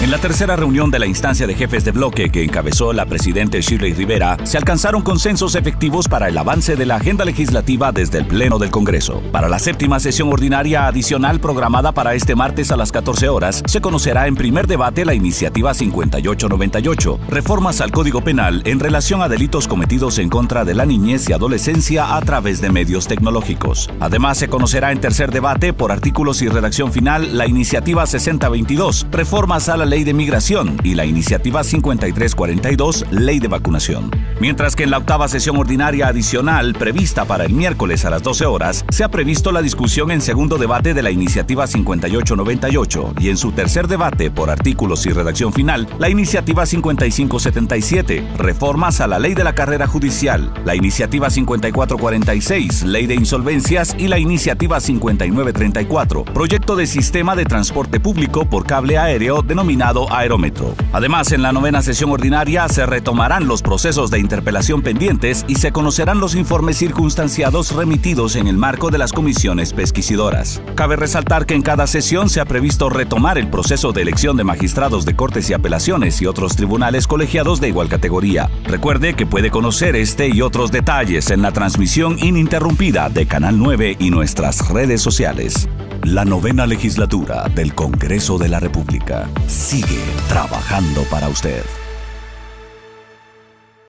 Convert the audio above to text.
En la tercera reunión de la instancia de jefes de bloque que encabezó la presidenta Shirley Rivera, se alcanzaron consensos efectivos para el avance de la agenda legislativa desde el Pleno del Congreso. Para la séptima sesión ordinaria adicional programada para este martes a las 14 horas, se conocerá en primer debate la iniciativa 5898, reformas al Código Penal en relación a delitos cometidos en contra de la niñez y adolescencia a través de medios tecnológicos. Además, se conocerá en tercer debate por artículos y redacción final la iniciativa 6022, reformas a la Ley de Migración, y la iniciativa 5342, Ley de Vacunación. Mientras que en la octava sesión ordinaria adicional, prevista para el miércoles a las 12 horas, se ha previsto la discusión en segundo debate de la iniciativa 5898 y en su tercer debate por artículos y redacción final, la iniciativa 5577, reformas a la Ley de la Carrera Judicial, la iniciativa 5446, Ley de Insolvencias, y la iniciativa 5934, proyecto de sistema de transporte público por cable aéreo denominado Aerometro. Además, en la novena sesión ordinaria se retomarán los procesos de interpelación pendientes y se conocerán los informes circunstanciados remitidos en el marco de las comisiones pesquisidoras. Cabe resaltar que en cada sesión se ha previsto retomar el proceso de elección de magistrados de Cortes y Apelaciones y otros tribunales colegiados de igual categoría. Recuerde que puede conocer este y otros detalles en la transmisión ininterrumpida de Canal 9 y nuestras redes sociales. La novena legislatura del Congreso de la República sigue trabajando para usted.